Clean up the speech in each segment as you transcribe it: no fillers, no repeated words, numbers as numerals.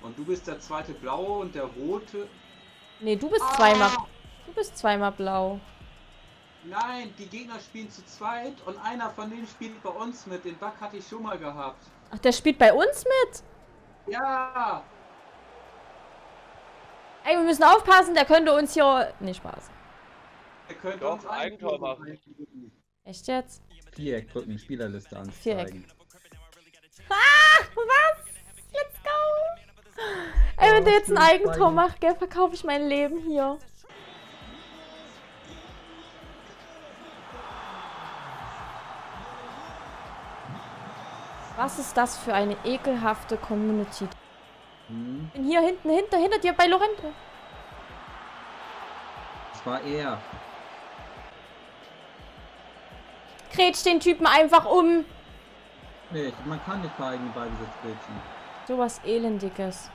Und du bist der zweite Blaue und der Rote. Nee, du bist zweimal. Du bist zweimal blau. Nein, die Gegner spielen zu zweit und einer von denen spielt bei uns mit. Den Bug hatte ich schon mal gehabt. Ach, der spielt bei uns mit? Ja! Ey, wir müssen aufpassen, der könnte uns hier... Nee, Spaß. Ihr könnt Doch, uns Eigentor machen. Echt jetzt? Viereck drücken, Spielerliste Viereck. anzeigen. Ah, was? Let's go! Ey, wenn der jetzt ein Eigentor macht, gell, verkaufe ich mein Leben hier. Was ist das für eine ekelhafte Community? Hm, Bin hier hinter dir bei Lorente. das war er. Grätsch den Typen einfach um. Nee, man kann nicht bei eigenen Ballbesitz grätschen. Sowas Elendiges.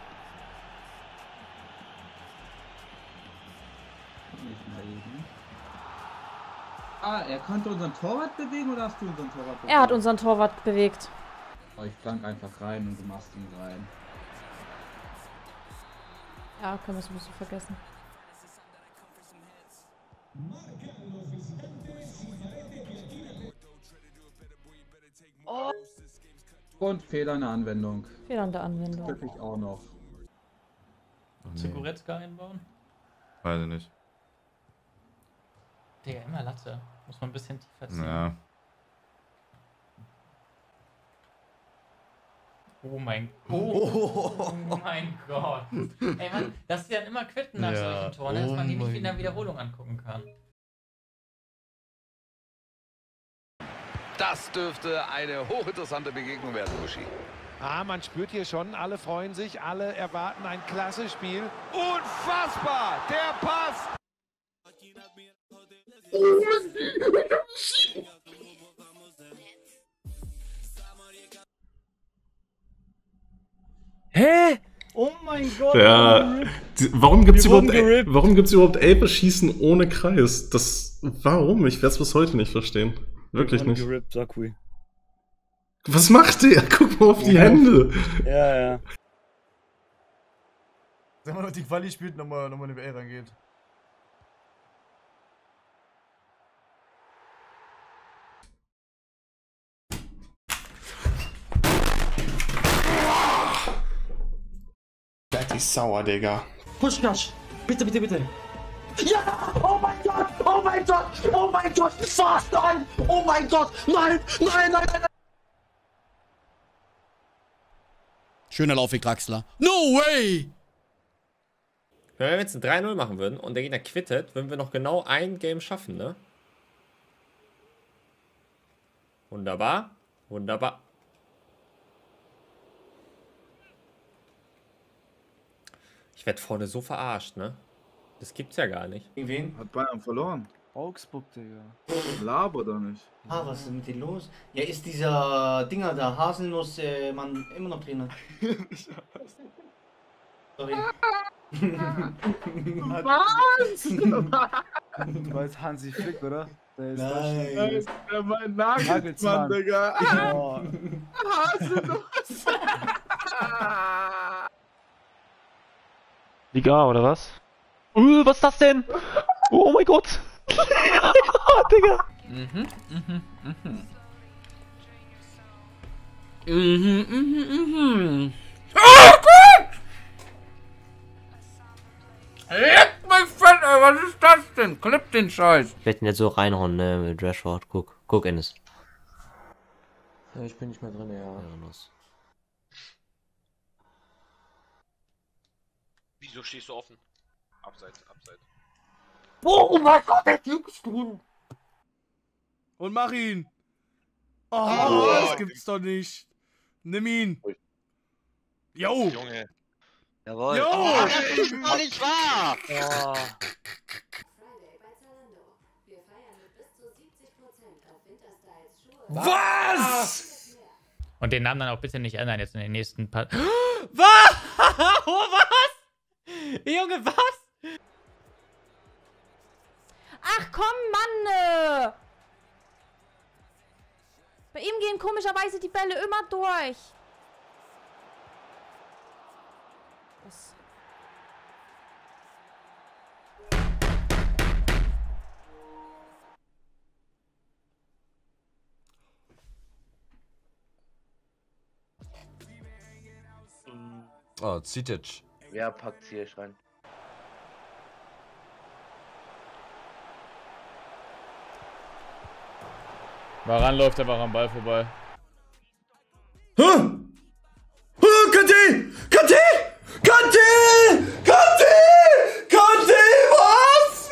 Nicht mal eben. Ah, er konnte unseren Torwart bewegen oder hast du unseren Torwart bewegt? Er hat unseren Torwart bewegt. Oh, ich flank einfach rein und du machst ihn rein. Ja, können wir es ein bisschen vergessen. Oh. Und Fehler in der Anwendung. Fehler in der Anwendung. Treffe ich auch noch. Zu Goretzka einbauen? Weiß ich nicht. Digga, immer Latte. Muss man ein bisschen tiefer ziehen. Ja. Oh mein Gott. Ey, Mann, dass die dann immer quitten nach solchen Toren, dass man die nicht in der Wiederholung angucken kann. Das dürfte eine hochinteressante Begegnung werden, Uschi. Ah, man spürt hier schon, alle freuen sich, alle erwarten ein klasse Spiel. Unfassbar! Der Pass! Hä? Oh mein Gott! Ja, warum gibt's überhaupt Elbe-Schießen ohne Kreis? Warum? Ich werde es bis heute nicht verstehen. Wirklich nicht. Gerippt, Sakui. Was macht der? Guck mal auf die Hände. Ja, ja. Wenn man noch die Quali spielt, nochmal eine WL reingeht. Die sauer, Digga. Pushkash! Bitte, bitte, bitte! Ja! Oh mein Gott! Oh mein Gott! Oh mein Gott! Was? Nein! Oh mein Gott! Nein! Nein, nein, nein! Schöner Laufweg, Draxler. No way! Wenn wir jetzt ein 3-0 machen würden und der Gegner quittet, würden wir noch genau ein Game schaffen, ne? Wunderbar. Wunderbar. Ich werde vorne so verarscht, ne? Das gibt's ja gar nicht. Gegen wen? Hat Bayern verloren. Augsburg, Digga. Laber doch nicht. Ah, was ist mit denen los? Ja, ist dieser Dinger da, Haselnuss, Mann, immer noch drin. Sorry. Was? Du weißt Hansi Flick, oder? Der ist Nein. der mein Nagelsmann, Digga. Oh. Haselnuss. Liga, oder was? Was ist das denn? Oh mein Gott! Digga! Leck mich fett, ey, was ist das denn? Klipp den Scheiß. Ich werde ihn jetzt so reinhauen, ne, mit Rashford. Guck, Ennis. Ja, ich bin nicht mehr drin, ja. Wieso stehst du offen? Abseits, abseits. Oh mein Gott, der Typ ist drin! Und mach ihn. Oh, das gibt's doch nicht. Nimm ihn. Jo. Junge. Jawohl. Jo. Oh, das ist doch nicht wahr! Oh. Was? Und den Namen dann auch bitte nicht ändern jetzt in den nächsten paar... Was? Oh, was? Junge, was? Ach komm, Mann! Bei ihm gehen komischerweise die Bälle immer durch. Oh, Zitic. Ja, packt Ziyech rein. Varan läuft einfach am Ball vorbei. Kanté! Kanté! Kanté! Kanté! Kanté! Was?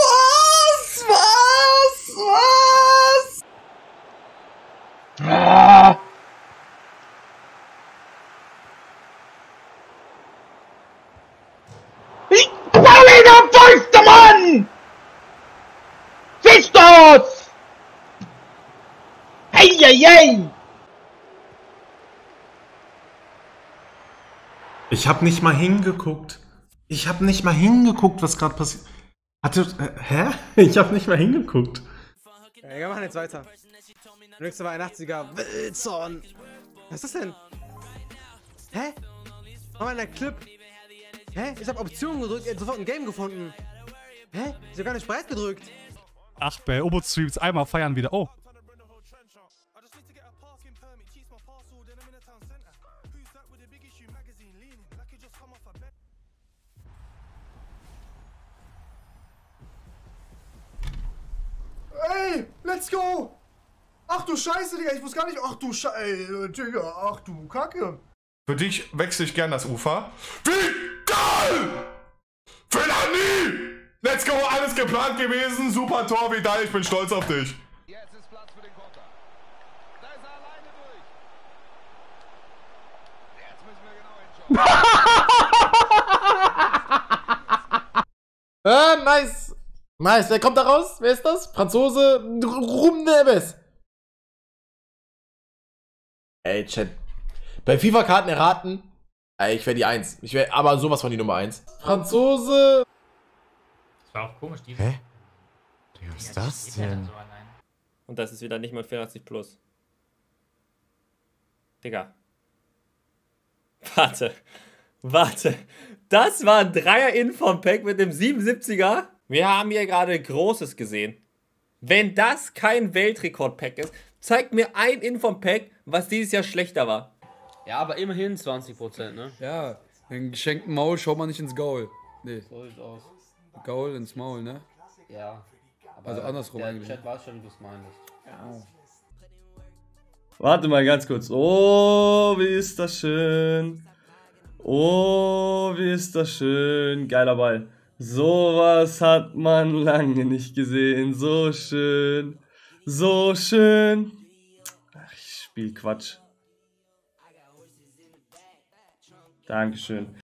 Ah! Paulina, fünfter Mann! Siehst du's? Hey! Ich hab nicht mal hingeguckt. Ich hab nicht mal hingeguckt, was gerade passiert. Hä? Ich hab nicht mal hingeguckt. Ja, wir machen jetzt weiter. Nächste 81er. Wilson! Was ist das denn? Hä? Mach mal in der Clip. Hä? Ich hab Optionen gedrückt, er hat sofort ein Game gefunden. Hä? Ich hab gar nicht bereit gedrückt. Ach, bei Obo-Streams einmal feiern wieder. Oh. Ey, let's go! Ach du Scheiße, Digga, ich wusste gar nicht. Ach du Scheiße, Digga, ach du Kacke. Für dich wechsle ich gern das Ufer. Wie geil! Für Lani! Let's go, alles geplant gewesen. Super Tor, Vidal, ich bin stolz auf dich. Jetzt ist Platz für den Konter. Da ist er alleine durch. Jetzt müssen wir genau hinschauen. Nice! Nice, wer kommt da raus? Wer ist das? Franzose Rumnebes. Ey, Chat. Bei FIFA-Karten erraten? Ey, ich wäre die 1. Ich wäre aber sowas von die Nummer 1. Franzose. Das war auch komisch, diese. Hä? Was ist das denn? Und das ist wieder nicht mal 84 plus. Digga. Warte. Das war ein Dreier-Inform-Pack mit dem 77er. Wir haben hier gerade Großes gesehen. Wenn das kein Weltrekord-Pack ist, zeigt mir ein Inform-Pack, was dieses Jahr schlechter war. Ja, aber immerhin 20%, ne? Ja, einen geschenkten Maul schaut man nicht ins Gaul. Nee. So sieht's aus. Gaul ins Maul, ne? Ja. Aber Also andersrum der eigentlich. Chat weiß schon, wie du es meintest. Ja. Warte mal ganz kurz. Oh, wie ist das schön. Oh, wie ist das schön. Geiler Ball. Sowas hat man lange nicht gesehen. So schön. So schön. Ach, ich spiel Quatsch. Dankeschön.